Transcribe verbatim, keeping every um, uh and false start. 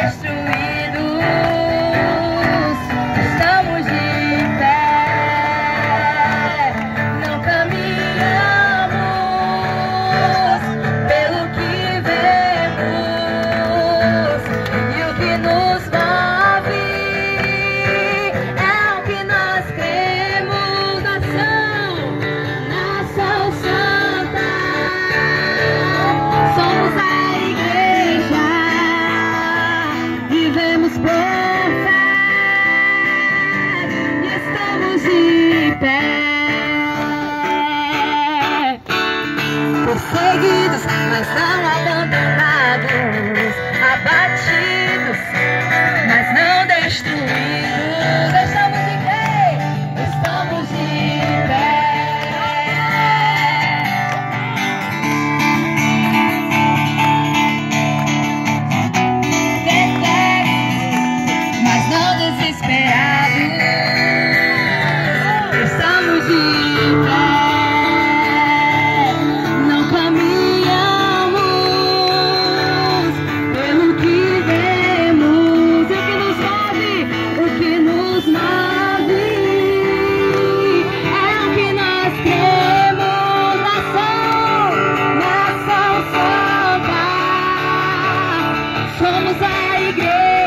destruídos, estamos de pé, não caminhamos pelo que vemos, e o que nos move é o que nós cremos. Nação, nação santa, somos a igreja, vivemos por fé e estamos de pé. Perseguidos, mas não abandonados, abatidos, mas não destruídos. Estamos de pé, estamos de pé. Perplexos, mas não desesperados. Estamos de pé. Não caminhamos pelo que vemos. O que nos move, o que nos move é o que nós cremos. Nação, nação santa, somos a igreja.